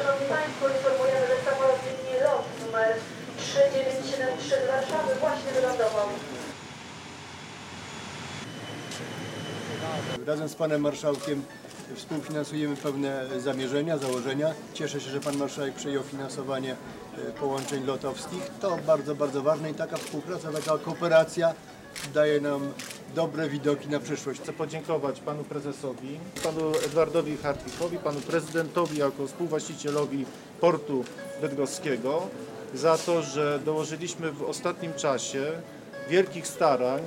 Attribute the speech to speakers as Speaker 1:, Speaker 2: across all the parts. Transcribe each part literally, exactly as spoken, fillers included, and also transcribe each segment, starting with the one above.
Speaker 1: Szanowni Państwo, informujemy, że samolot linii LOT numer trzy dziewięć siedem trzy z Warszawy właśnie wylądował.
Speaker 2: Razem z panem marszałkiem współfinansujemy pewne zamierzenia, założenia. Cieszę się, że pan marszałek przejął finansowanie połączeń lotowskich. To bardzo, bardzo ważne i taka współpraca, taka kooperacja daje nam dobre widoki na przyszłość.
Speaker 3: Chcę podziękować panu prezesowi, panu Edwardowi Hartwichowi, panu prezydentowi jako współwłaścicielowi portu bydgoskiego za to, że dołożyliśmy w ostatnim czasie wielkich starań,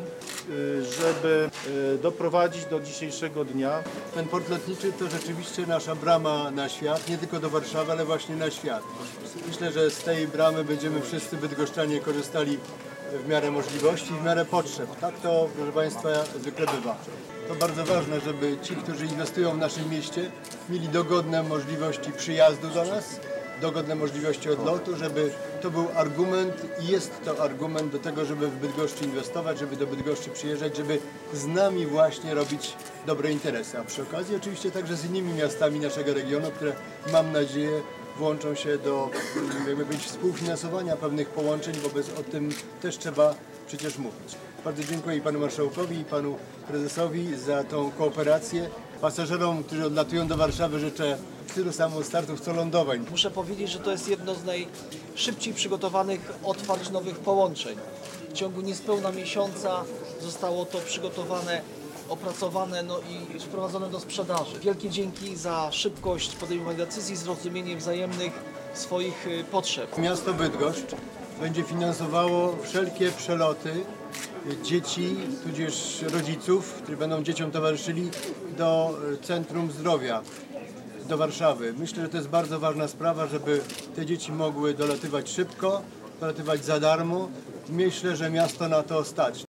Speaker 3: żeby doprowadzić do dzisiejszego dnia.
Speaker 2: Ten port lotniczy to rzeczywiście nasza brama na świat, nie tylko do Warszawy, ale właśnie na świat. Myślę, że z tej bramy będziemy wszyscy bydgoszczanie korzystali w miarę możliwości, w miarę potrzeb. Tak to, proszę Państwa, zwykle bywa. To bardzo ważne, żeby ci, którzy inwestują w naszym mieście, mieli dogodne możliwości przyjazdu do nas, dogodne możliwości odlotu, żeby to był argument i jest to argument do tego, żeby w Bydgoszczy inwestować, żeby do Bydgoszczy przyjeżdżać, żeby z nami właśnie robić dobre interesy. A przy okazji oczywiście także z innymi miastami naszego regionu, które mam nadzieję włączą się do jakby być współfinansowania pewnych połączeń, bo bez, o tym też trzeba przecież mówić. Bardzo dziękuję i panu marszałkowi, i panu prezesowi za tą kooperację. Pasażerom, którzy odlatują do Warszawy, życzę tylu samo startów co lądowań.
Speaker 4: Muszę powiedzieć, że to jest jedno z najszybciej przygotowanych otwarć nowych połączeń. W ciągu niespełna miesiąca zostało to przygotowane, opracowane no i wprowadzone do sprzedaży. Wielkie dzięki za szybkość podejmowania decyzji, zrozumienie wzajemnych swoich potrzeb.
Speaker 2: Miasto Bydgoszcz będzie finansowało wszelkie przeloty dzieci, tudzież rodziców, którzy będą dzieciom towarzyszyli do Centrum Zdrowia, do Warszawy. Myślę, że to jest bardzo ważna sprawa, żeby te dzieci mogły dolatywać szybko, dolatywać za darmo. Myślę, że miasto na to stać.